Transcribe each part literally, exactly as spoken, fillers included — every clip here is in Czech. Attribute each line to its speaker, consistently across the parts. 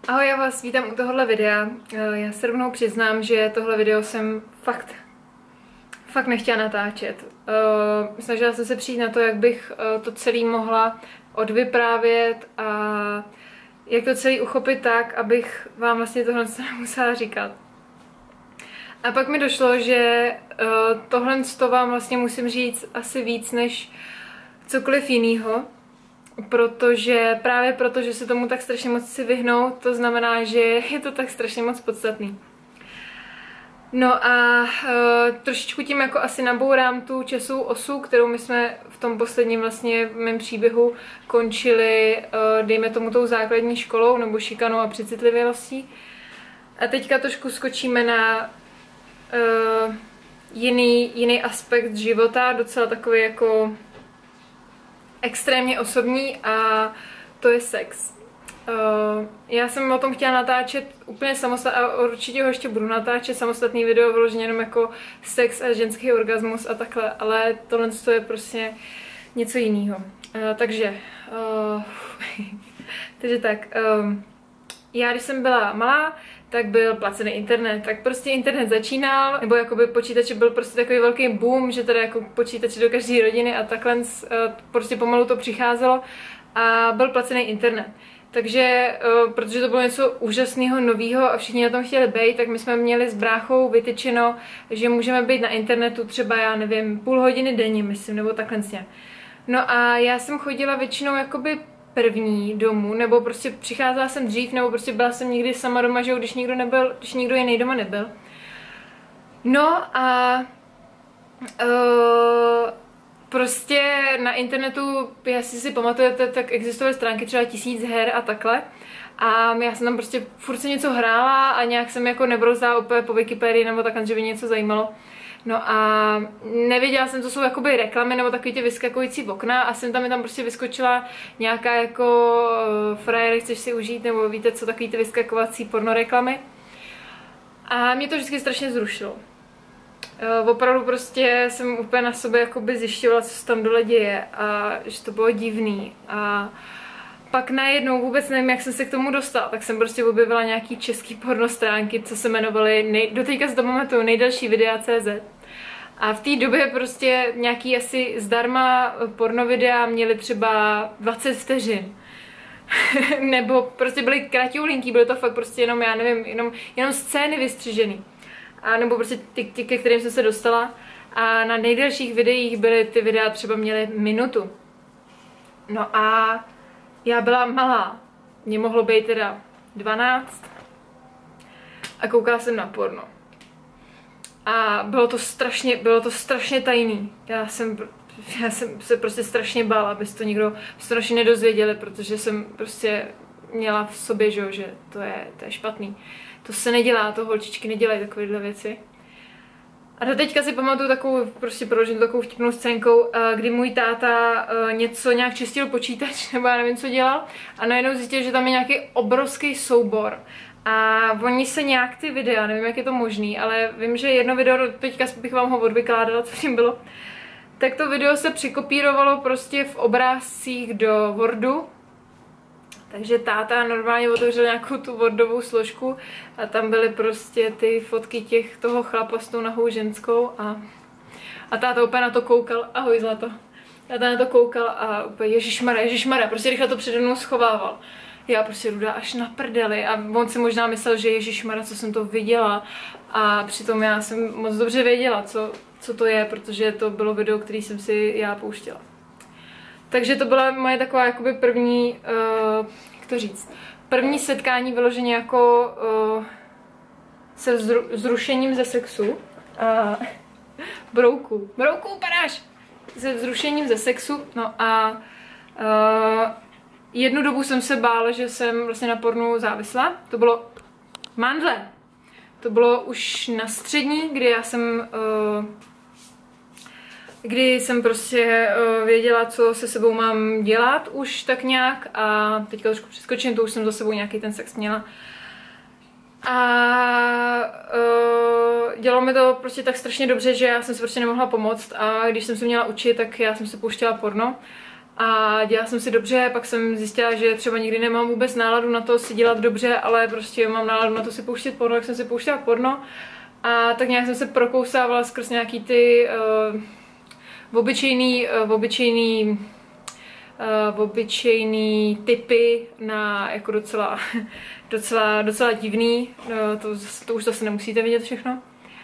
Speaker 1: Ahoj, já vás vítám u tohohle videa. Já se rovnou přiznám, že tohle video jsem fakt, fakt nechtěla natáčet. Snažila jsem se přijít na to, jak bych to celé mohla odvyprávět a jak to celé uchopit tak, abych vám vlastně tohle nemusela říkat. A pak mi došlo, že tohle to vám vlastně musím říct asi víc než cokoliv jiného. Protože právě proto, že se tomu tak strašně moc chci vyhnout, to znamená, že je to tak strašně moc podstatný. No a uh, trošičku tím jako asi nabourám tu časovou osu, kterou my jsme v tom posledním vlastně v mém příběhu končili, uh, dejme tomu tou základní školou nebo šikanou a přecitlivělostí. A teďka trošku skočíme na uh, jiný, jiný aspekt života, docela takový jako extrémně osobní, a to je sex. Uh, já jsem o tom chtěla natáčet úplně samostatně a určitě ho ještě budu natáčet samostatný video vyloženě jenom jako sex a ženský orgasmus a takhle, ale tohle je prostě něco jiného. Uh, takže, uh, takže tak, um, já když jsem byla malá, tak byl placený internet, tak prostě internet začínal, nebo jakoby počítače byl prostě takový velký boom, že teda jako počítače do každé rodiny a takhle prostě pomalu to přicházelo a byl placený internet. Takže, protože to bylo něco úžasného, nového a všichni na tom chtěli být, tak my jsme měli s bráchou vytyčeno, že můžeme být na internetu třeba, já nevím, půl hodiny denně, myslím, nebo takhle nějak. No a já jsem chodila většinou jakoby první domů, nebo prostě přicházela jsem dřív, nebo prostě byla jsem někdy sama doma, že jo, když nikdo nebyl, když nikdo jiný doma nebyl. No a uh, prostě na internetu, jestli si pamatujete, tak existovaly stránky třeba tisíc her a takhle. A já jsem tam prostě furt se něco hrála a nějak jsem jako nebrozdala úplně po Wikipedii nebo takhle, že by mě něco zajímalo. No a nevěděla jsem, co jsou jakoby reklamy nebo takový ty vyskakující okna a jsem tam mi tam prostě vyskočila nějaká jako uh, frajer, chceš si užít, nebo víte co, takový ty vyskakovací pornoreklamy. A mě to vždycky strašně zrušilo. Uh, opravdu prostě jsem úplně na sobě jakoby zjišťovala, co se tam dole děje a že to bylo divný. A pak najednou vůbec nevím, jak jsem se k tomu dostala, tak jsem prostě objevila nějaký český porno stránky, co se jmenovaly, nej, doteďka si to pamatuju, nejdelší videa tečka cé zet. A v té době prostě nějaký asi zdarma porno videa měly třeba dvacet vteřin. Nebo prostě byly kratiulinky, bylo to fakt prostě jenom, já nevím, jenom, jenom scény vystřižený. A nebo prostě ty, ty, ke kterým jsem se dostala. A na nejdelších videích byly ty videa třeba měly minutu. No a já byla malá. Mně mohlo být teda dvanáct. A koukala jsem na porno. A bylo to strašně, bylo to strašně tajný. Já jsem, já jsem se prostě strašně bála, aby to nikdo strašně nedozvěděli, protože jsem prostě měla v sobě, že, že to je, to je špatný. To se nedělá, to holčičky nedělají takovéhle věci. A do teďka si pamatuju takovou, prostě proložím takovou vtipnou scénkou, kdy můj táta něco nějak čistil počítač, nebo já nevím, co dělal, a najednou zjistil, že tam je nějaký obrovský soubor. A oni se nějak ty videa, nevím, jak je to možný, ale vím, že jedno video, teďka bych vám ho odvykládala, co tím bylo, tak to video se přikopírovalo prostě v obrázcích do Wordu. Takže táta normálně otevřel nějakou tu Wordovou složku a tam byly prostě ty fotky těch toho chlapa s tou nahou ženskou a, a táta úplně na to koukal, ahoj zlato, táta na to koukal a úplně ježišmarja, ježišmarja, prostě rychle to přede mnou schovával. Já prostě Ruda až na prdeli a on si možná myslel, že ježišmarja, co jsem to viděla, a přitom já jsem moc dobře věděla, co, co to je, protože to bylo video, který jsem si já pouštěla. Takže to byla moje taková jakoby první, uh, jak to říct, první setkání vyloženě jako uh, se zru, zrušením ze sexu. A brouku, brouku, padáš! Se zrušením ze sexu, no a uh, jednu dobu jsem se bála, že jsem vlastně na pornu závislá. To bylo mandle. To bylo už na střední, kdy já jsem uh, kdy jsem prostě uh, věděla, co se sebou mám dělat už tak nějak, a teďka trošku přeskočím, to už jsem za sebou nějaký ten sex měla. A uh, dělalo mi to prostě tak strašně dobře, že já jsem se prostě nemohla pomoct, a když jsem se měla učit, tak já jsem se pouštěla porno. a dělala jsem si dobře, pak jsem zjistila, že třeba nikdy nemám vůbec náladu na to si dělat dobře, ale prostě mám náladu na to si pouštět porno, jak jsem si pouštěla porno. A tak nějak jsem se prokousávala skrz nějaký ty uh, obyčejný, uh, obyčejný, uh, obyčejný typy na jako docela, docela, docela divný, uh, to, to už zase nemusíte vidět všechno.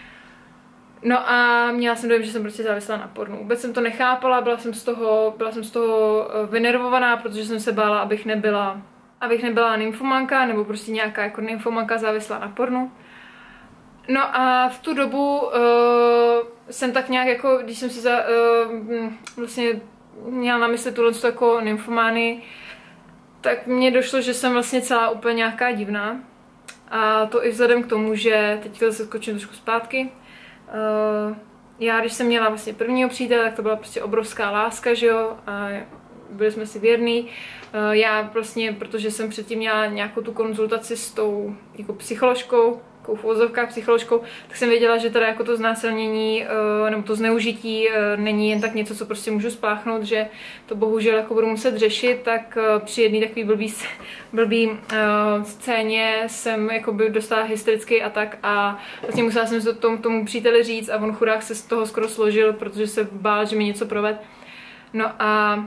Speaker 1: No a měla jsem dojem, že jsem prostě závislá na pornu. Vůbec jsem to nechápala, byla jsem z toho, byla jsem z toho vynervovaná, protože jsem se bála, abych nebyla, abych nebyla nymfomanka, nebo prostě nějaká jako nymfomanka závislá na pornu. No a v tu dobu uh, jsem tak nějak jako, když jsem si za, uh, vlastně měla na mysli tuhle jako nymfomány, tak mně došlo, že jsem vlastně celá úplně nějaká divná. A to i vzhledem k tomu, že teďka se skočím trošku zpátky. Uh, já, když jsem měla vlastně prvního přítele, tak to byla prostě obrovská láska, že jo, a byli jsme si věrní. Uh, já vlastně, protože jsem předtím měla nějakou tu konzultaci s tou jako psycholožkou, jako v uvozovkách psycholožkou, tak jsem věděla, že teda jako to znásilnění uh, nebo to zneužití uh, není jen tak něco, co prostě můžu spáchnout, že to bohužel jako budu muset řešit, tak uh, při jedné takový blbý, blbý uh, scéně jsem jakoby dostala hysterický atak a vlastně musela jsem to tomu, tomu příteli říct a on chudák se z toho skoro složil, protože se bál, že mi něco proved. No a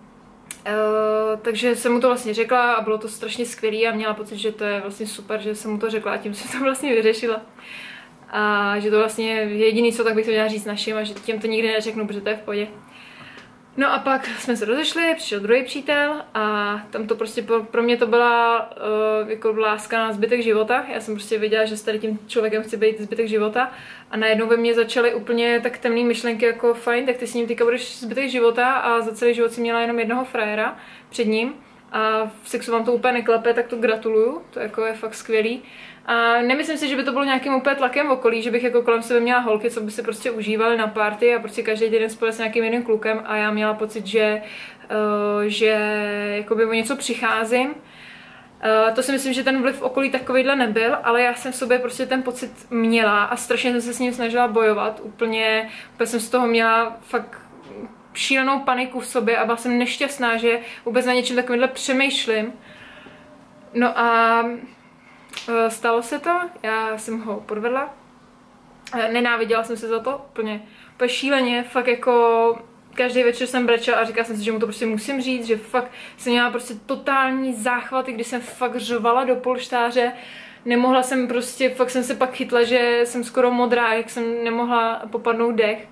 Speaker 1: Uh, takže jsem mu to vlastně řekla a bylo to strašně skvělé a měla pocit, že to je vlastně super, že jsem mu to řekla a tím jsem to vlastně vyřešila. A že to vlastně je jediný, co tak bych to měla říct našim a že těm to nikdy neřeknu, protože to je v pohodě. No a pak jsme se rozešli, přišel druhý přítel a tam to prostě pro, pro mě to byla uh, jako láska na zbytek života. Já jsem prostě věděla, že s tady tím člověkem chci být zbytek života a najednou ve mně začaly úplně tak temné myšlenky jako fajn, tak ty s ním teďka budeš zbytek života a za celý život si měla jenom jednoho frajera před ním a v sexu vám to úplně neklape, tak to gratuluju, to jako je fakt skvělý. A nemyslím si, že by to bylo nějakým úplně tlakem v okolí, že bych jako kolem sebe měla holky, co by se prostě užívaly na party a prostě každý den spolu s nějakým jiným klukem a já měla pocit, že, uh, že jakoby o něco přicházím. Uh, to si myslím, že ten vliv v okolí takovýhle nebyl, ale já jsem v sobě prostě ten pocit měla a strašně jsem se s ním snažila bojovat. Úplně, úplně jsem z toho měla fakt šílenou paniku v sobě a byla jsem nešťastná, že vůbec na něčem takovýmhle přemýšlím. No a stalo se to, já jsem ho podvedla, nenáviděla jsem se za to, úplně, úplně šíleně, fakt jako každý večer jsem brečela a říkala jsem si, že mu to prostě musím říct, že fakt jsem měla prostě totální záchvaty, kdy jsem fakt řvala do polštáře, nemohla jsem prostě, fakt jsem se pak chytla, že jsem skoro modrá, jak jsem nemohla popadnout dech.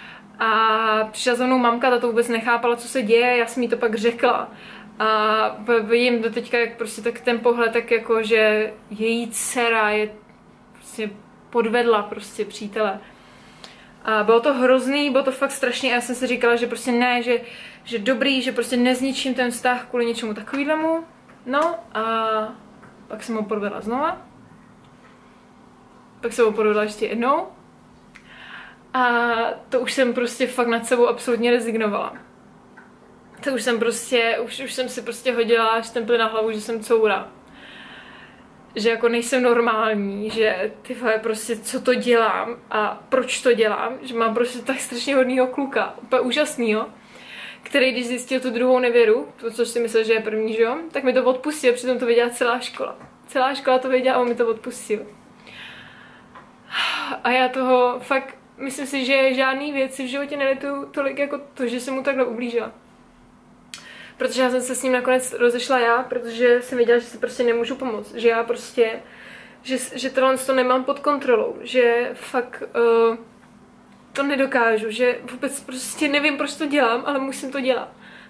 Speaker 1: A přišla za mnou mamka, ta to vůbec nechápala, co se děje, já jsem jí to pak řekla. A vidím do teďka, jak prostě tak ten pohled, tak jako, že její dcera je prostě podvedla prostě přítele. A bylo to hrozný, bylo to fakt strašný a já jsem si říkala, že prostě ne, že, že dobrý, že prostě nezničím ten vztah kvůli něčemu takovýhlemu. No a pak jsem ho podvedla znova. Pak jsem ho podvedla ještě jednou. A to už jsem prostě fakt nad sebou absolutně rezignovala. To už jsem prostě, už, už jsem si prostě hodila štemply na hlavu, že jsem coura. Že jako nejsem normální, že ty vole prostě co to dělám a proč to dělám, že mám prostě tak strašně hodnýho kluka, úplně úžasnýho, který když zjistil tu druhou nevěru, to, což si myslel, že je první, že jo, tak mi to odpustil, přitom to věděla celá škola. Celá škola to věděla a on mi to odpustil. A já toho fakt, myslím si, že žádný věci v životě nelituju tolik jako to, že jsem mu takhle ublížila. Protože já jsem se s ním nakonec rozešla já, protože jsem věděla, že si prostě nemůžu pomoct, že já prostě, že, že tohle to nemám pod kontrolou, že fakt uh, to nedokážu, že vůbec prostě nevím, proč to dělám, ale musím to dělat.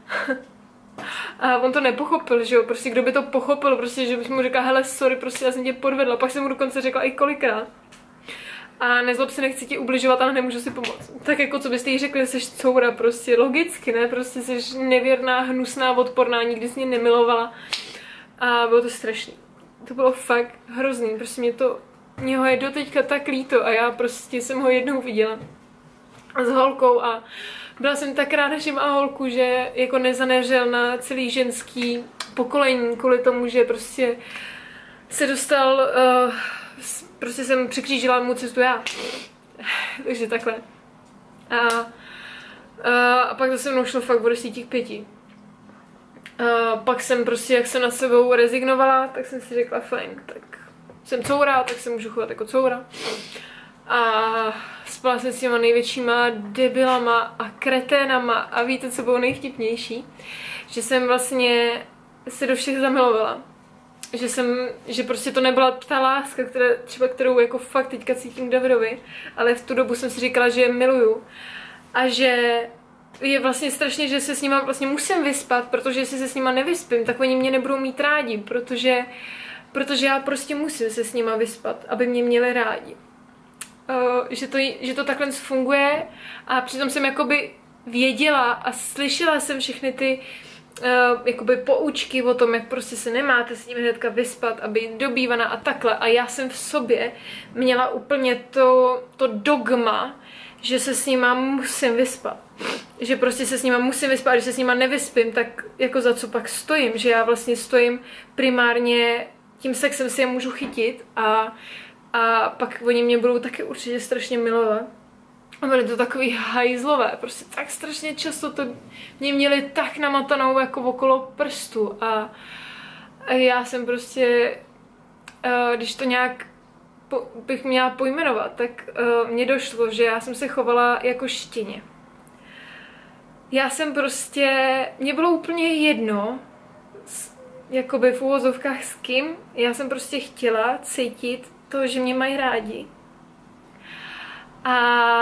Speaker 1: A on to nepochopil, že jo, prostě kdo by to pochopil, prostě, že bych mu řekla, hele, sorry, prostě já jsem tě podvedla, pak jsem mu dokonce řekla i kolikrát. A nezlob se, nechci ti ubližovat, ale nemůžu si pomoct. Tak jako co byste jí řekli, jsi coura, prostě logicky, ne? Prostě jsi nevěrná, hnusná, odporná, nikdy jsi mě nemilovala. A bylo to strašný. To bylo fakt hrozný, prostě mě to, mě ho je doteďka tak líto a já prostě jsem ho jednou viděla s holkou a byla jsem tak ráda, že má holku, že jako nezaneřel na celý ženský pokolení kvůli tomu, že prostě se dostal, uh, prostě jsem překřížila mu cestu já. Takže takhle. A, a, a pak to se mnou šlo fakt o desíti k pěti. A pak jsem prostě, jak jsem nad sebou rezignovala, tak jsem si řekla, fajn, tak jsem coura, tak se můžu chovat jako coura. A spala jsem s těma největšíma debilama a kreténama a víte, co bylo nejvtipnější? Že jsem vlastně se do všech zamilovala. Že jsem, že prostě to nebyla ta láska, která, třeba kterou jako fakt teďka cítím k Davidovi, ale v tu dobu jsem si říkala, že je miluju a že je vlastně strašně, že se s nima vlastně musím vyspat, protože jestli se s nima nevyspím, tak oni mě nebudou mít rádi, protože, protože já prostě musím se s nima vyspat, aby mě měli rádi. Uh, že, to, že to takhle funguje a přitom jsem jakoby věděla a slyšela jsem všechny ty uh, jakoby poučky o tom, jak prostě se nemáte s nimi hnedka vyspat a být dobývaná a takhle a já jsem v sobě měla úplně to, to dogma, že se s nima musím vyspat. Že prostě se s nima musím vyspat a když se s nima nevyspím, tak jako za co pak stojím, že já vlastně stojím primárně tím sexem si je můžu chytit a A pak oni mě budou taky určitě strašně milovat. A byly to takový hajzlové, prostě tak strašně často to mě měli tak namatanou jako okolo prstu. A, a já jsem prostě, když to nějak po, bych měla pojmenovat, tak mně došlo, že já jsem se chovala jako štěně. Já jsem prostě, mně bylo úplně jedno, jakoby v uvozovkách s kým, já jsem prostě chtěla cítit to, že mě mají rádi. A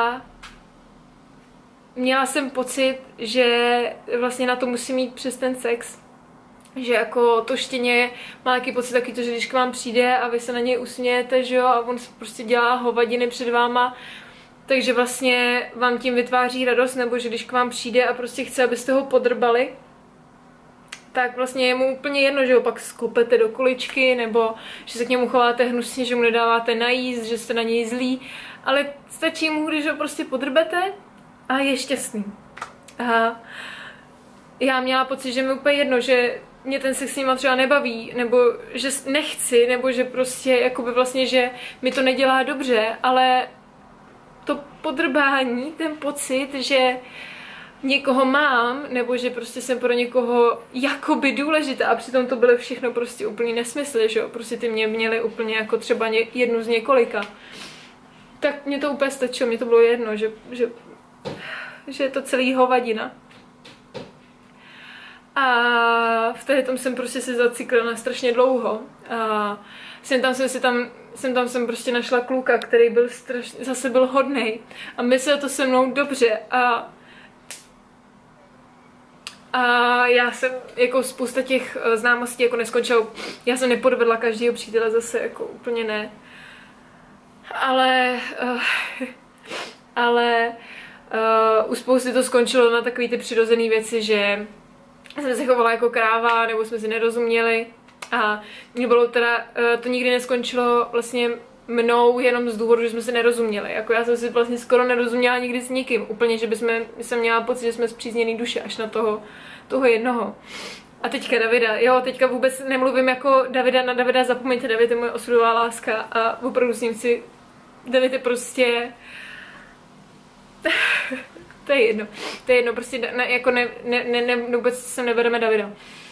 Speaker 1: měla jsem pocit, že vlastně na to musím mít přes ten sex. Že jako to štěně má taky pocit taky to, že když k vám přijde a vy se na něj usmějete, že jo, a on prostě dělá hovadiny před váma, takže vlastně vám tím vytváří radost, nebo že když k vám přijde a prostě chce, abyste ho podrbali, tak vlastně je mu úplně jedno, že ho pak skopete do kuličky, nebo že se k němu chováte hnusně, že mu nedáváte najíst, že jste na něj zlí, ale stačí mu, když ho prostě podrbete a je šťastný. A já měla pocit, že mi úplně jedno, že mě ten sex s nima třeba nebaví, nebo že nechci, nebo že prostě jakoby vlastně, že mi to nedělá dobře, ale to podrbání, ten pocit, že někoho mám, nebo že prostě jsem pro někoho jakoby důležitá a přitom to byly všechno prostě úplný nesmysly, že jo, prostě ty mě měly úplně jako třeba jednu z několika. Tak mě to úplně stačilo, mě to bylo jedno, že, že, že je to celý hovadina. A v té tom jsem prostě se zaciklila strašně dlouho. A jsem tam jsem si tam, jsem tam jsem prostě našla kluka, který byl strašně, zase byl hodnej a myslel to se mnou dobře a A já jsem jako spousta těch známostí jako neskončila, já jsem nepodvedla každýho přítele zase, jako úplně ne. Ale, uh, ale uh, u spousty to skončilo na takové ty přirozené věci, že jsem se chovala jako kráva, nebo jsme si nerozuměli. A mě bylo teda, uh, to nikdy neskončilo vlastně mnou jenom z důvodu, že jsme se nerozuměli. Jako já jsem si vlastně skoro nerozuměla nikdy s nikým. Úplně, že bychom, jsem měla pocit, že jsme zpřízněný duše až na toho, toho jednoho. A teďka Davida, jo, teďka vůbec nemluvím jako Davida na Davida, zapomeňte, David je moje osudová láska a opravdu s ním si, David je prostě, to je jedno, to je jedno, prostě ne, jako ne, ne, ne, ne, vůbec se nevedeme Davida.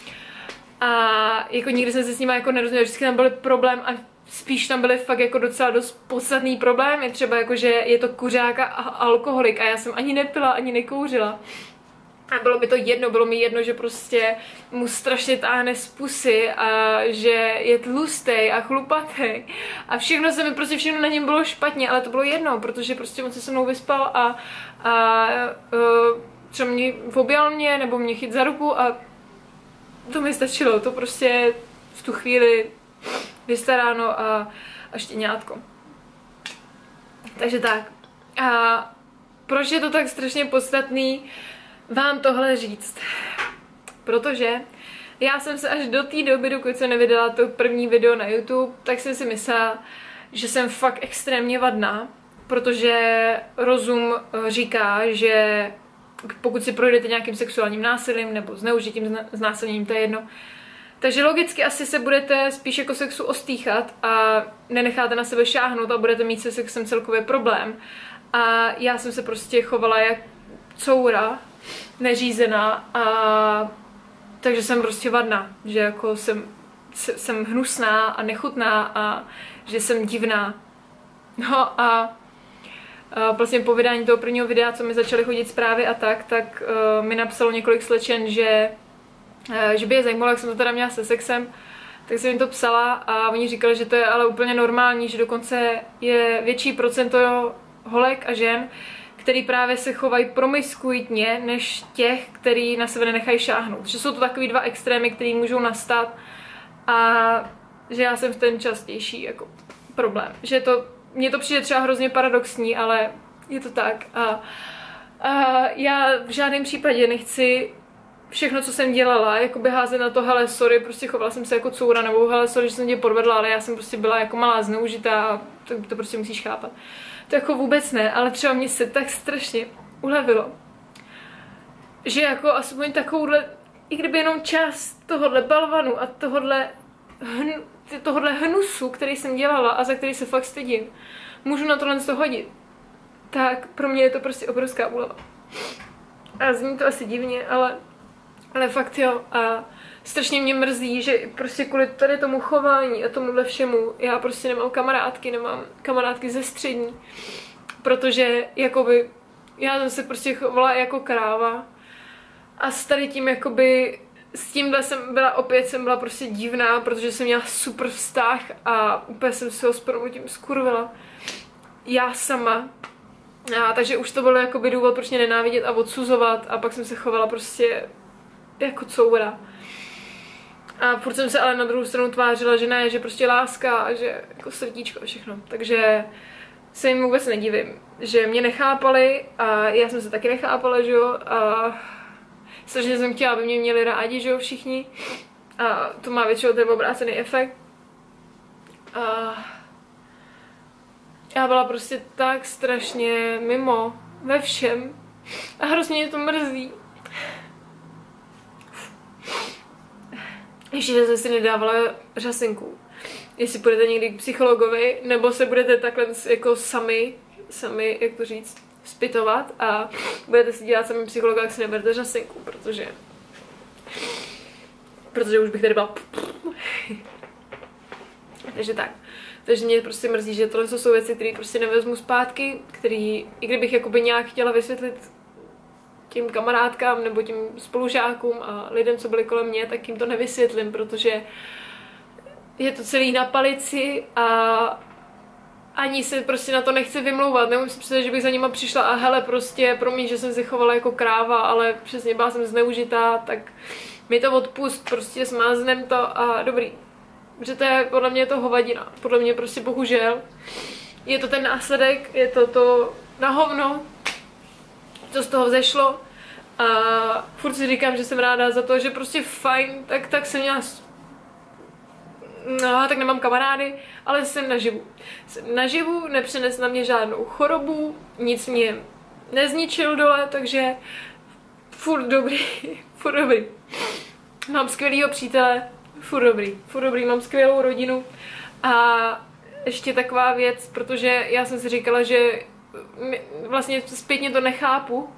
Speaker 1: A jako nikdy jsem se s ním jako nerozuměla, vždycky tam byl problém a spíš tam byly fakt jako docela dost podstatný problémy, třeba jako, že je to kuřák a alkoholik a já jsem ani nepila, ani nekouřila. A bylo mi to jedno, bylo mi jedno, že prostě mu strašně táhne z pusy a že je tlustej a chlupatej. A všechno se mi, prostě všechno na něm bylo špatně, ale to bylo jedno, protože prostě on se se mnou vyspal a, a uh, třeba mě objal mě nebo mě chyt za ruku a to mi stačilo, to prostě v tu chvíli vystaráno a, a štěňátko. Takže tak. A proč je to tak strašně podstatný vám tohle říct? Protože já jsem se až do té doby, dokud jsem nevydala to první video na YouTube, tak jsem si myslela, že jsem fakt extrémně vadná, protože rozum říká, že pokud si projdete nějakým sexuálním násilím nebo zneužitím, znásilněním, to je jedno, takže logicky asi se budete spíš jako sexu ostýchat a nenecháte na sebe šáhnout a budete mít se sexem celkově problém. A já jsem se prostě chovala jak coura, neřízená a takže jsem prostě vadná, že jako jsem, jsem hnusná a nechutná a že jsem divná. No a Uh, vlastně po vydání toho prvního videa, co mi začaly chodit zprávy a tak, tak uh, mi napsalo několik slečen, že, uh, že by je zajímalo, jak jsem to teda měla se sexem, tak jsem jim to psala a oni říkali, že to je ale úplně normální, že dokonce je větší procento holek a žen, který právě se chovají promiskuitně, než těch, který na sebe nenechají šáhnout. Že jsou to takový dva extrémy, který můžou nastat a že já jsem v ten častější jako problém. Že to mně to přijde třeba hrozně paradoxní, ale je to tak. A, a já v žádném případě nechci všechno, co jsem dělala, jakoby házet na to, hele, sorry, prostě chovala jsem se jako coura, nebo hele, sorry, že jsem tě podvedla, ale já jsem prostě byla jako malá zneužitá a to, to prostě musíš chápat. To jako vůbec ne, ale třeba mě se tak strašně ulevilo, že jako aspoň takovouhle, i kdyby jenom část tohohle balvanu a tohohle hnu, tohohle hnusu, který jsem dělala a za který se fakt stydím, můžu na tohle to hodit, tak pro mě je to prostě obrovská úleva. A zní to asi divně, ale, ale fakt jo. A strašně mě mrzí, že prostě kvůli tady tomu chování a tomuhle všemu já prostě nemám kamarádky, nemám kamarádky ze střední, protože jakoby já jsem se prostě chovala jako kráva a s tady tím jakoby s tímhle jsem byla, opět jsem byla prostě divná, protože jsem měla super vztah a úplně jsem se ho s proměnutím skurvila. Já sama. A, takže už to bylo jakoby důvod, proč mě nenávidět a odsuzovat a pak jsem se chovala prostě jako coura. A furt jsem se ale na druhou stranu tvářila, že ne, že prostě láska a že jako srdíčko a všechno. Takže se jim vůbec nedivím, že mě nechápali a já jsem se taky nechápala, že jo, a strašně jsem chtěla, aby mě měli rádi, že jo, všichni. A to má většinou ten obrácený efekt. A já byla prostě tak strašně mimo ve všem. A hrozně mě to mrzí. Ještě, že jsem si nedávala řasinku. Jestli půjdete někdy k psychologovi, nebo se budete takhle jako sami, sami, jak to říct, zpytovat a budete si dělat sami psychologa, jak si neberte řasinku, protože protože už bych tady byla takže tak. Takže mě prostě mrzí, že tohle jsou věci, které prostě nevezmu zpátky, který, i kdybych jakoby nějak chtěla vysvětlit těm kamarádkám nebo těm spolužákům a lidem, co byli kolem mě, tak jim to nevysvětlím, protože je to celý na palici a ani se prostě na to nechci vymlouvat. Nemůžu si představit, že bych za nima přišla a hele, prostě promiň, že jsem se chovala jako kráva, ale přesně byla jsem zneužitá, tak mi to odpust, prostě smáznem to a dobrý. Protože to je, podle mě je to hovadina. Podle mě prostě bohužel je to ten následek, je to to na hovno, co z toho vzešlo a furt si říkám, že jsem ráda za to, že prostě fajn, tak, tak jsem měla, no tak nemám kamarády, ale jsem naživu. Jsem naživu, nepřines na mě žádnou chorobu, nic mě nezničil dole, takže furt dobrý, furt dobrý. Mám skvělýho přítele, furt dobrý, furt dobrý, mám skvělou rodinu a ještě taková věc, protože já jsem si říkala, že vlastně zpětně to nechápu, uh,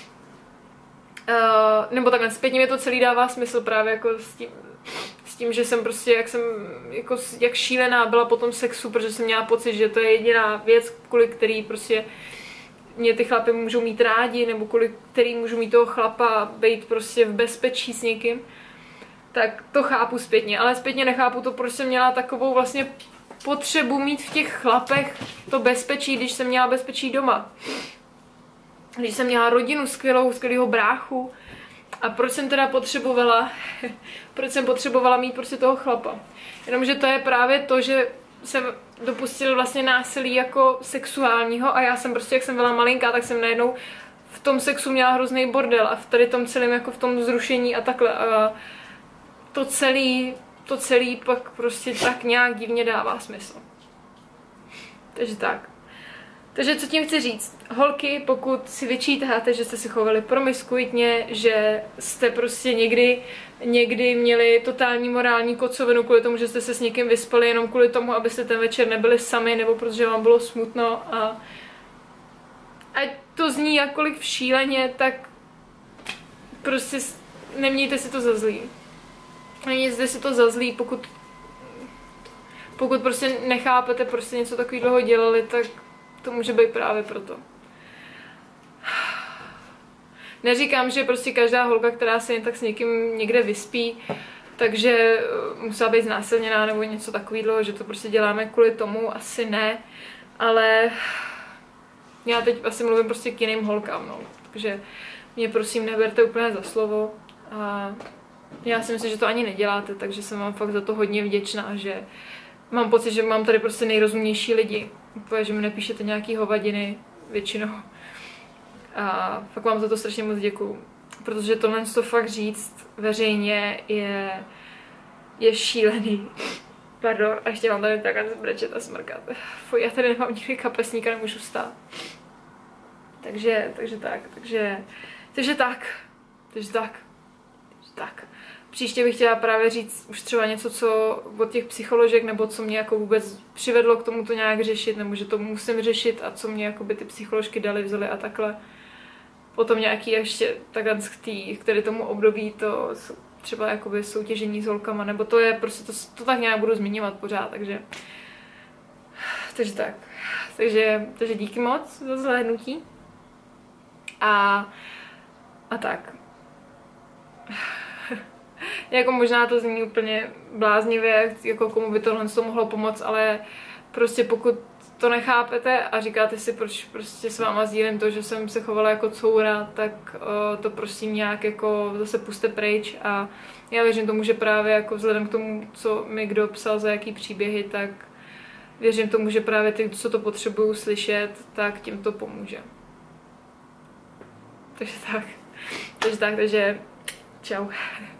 Speaker 1: nebo takhle zpětně mi to celý dává smysl právě jako s tím, s tím, že jsem prostě, jak jsem jako jak šílená byla po tom sexu, protože jsem měla pocit, že to je jediná věc, kvůli který prostě mě ty chlapy můžou mít rádi, nebo kvůli který můžu mít toho chlapa být prostě v bezpečí s někým, tak to chápu zpětně, ale zpětně nechápu to, proč jsem měla takovou vlastně potřebu mít v těch chlapech to bezpečí, když jsem měla bezpečí doma. Když jsem měla rodinu skvělou, skvělýho bráchu. A proč jsem teda potřebovala, proč jsem potřebovala mít prostě toho chlapa. Jenomže to je právě to, že jsem dopustil vlastně násilí jako sexuálního a já jsem prostě, jak jsem byla malinká, tak jsem najednou v tom sexu měla hrozný bordel a v tady tom celém, jako v tom zrušení a takhle. A to celý, to celý pak prostě tak nějak divně dává smysl. Takže tak. Takže co tím chci říct? Holky, pokud si vyčítáte, že jste si chovali promiskuitně, že jste prostě někdy, někdy měli totální morální kocovinu kvůli tomu, že jste se s někým vyspali jenom kvůli tomu, abyste ten večer nebyli sami, nebo protože vám bylo smutno a ať to zní jakkoliv šíleně, tak prostě nemějte si to za zlý. Nemějte si to za zlý, pokud pokud prostě nechápete, prostě něco takového dělali, tak to může být právě proto. Neříkám, že prostě každá holka, která se jen tak s někým někde vyspí, takže musela být znásilněná nebo něco takového, že to prostě děláme kvůli tomu, asi ne, ale já teď asi mluvím prostě k jiným holkám, no. Takže mě prosím neberte úplně za slovo a já si myslím, že to ani neděláte, takže jsem vám fakt za to hodně vděčná, že mám pocit, že mám tady prostě nejrozumnější lidi, úplně, že mi nepíšete nějaký hovadiny většinou. A fakt vám za to strašně moc děkuju, protože tohle to fakt říct veřejně je, je šílený. Pardon, a ještě mám tady takhle brečet a smrkat. Fuj, já tady nemám nikdy kapesníka, nemůžu stát. Takže, takže tak, takže, takže tak, takže tak, takže tak. Příště bych chtěla právě říct už třeba něco, co od těch psycholožek, nebo co mě jako vůbec přivedlo k tomu to nějak řešit, nebo že to musím řešit a co mě jako by ty psycholožky dali, vzaly a takhle. Potom nějaký ještě takhle k, tý, k tady tomu období to třeba jakoby soutěžení s holkama, nebo to je prostě, to, to tak nějak budu zmiňovat pořád, takže takže tak. Takže, takže díky moc za zhlédnutí. A, a tak. Jako možná to zní úplně bláznivě, jako komu by tohle to mohlo pomoct, ale prostě pokud to nechápete a říkáte si, proč prostě s váma sdílím to, že jsem se chovala jako coura, tak uh, to prosím nějak jako zase puste pryč a já věřím tomu, že právě jako vzhledem k tomu, co mi kdo psal za jaký příběhy, tak věřím tomu, že právě ty, co to potřebují slyšet, tak tím to pomůže. Takže tak. Takže tak, takže čau.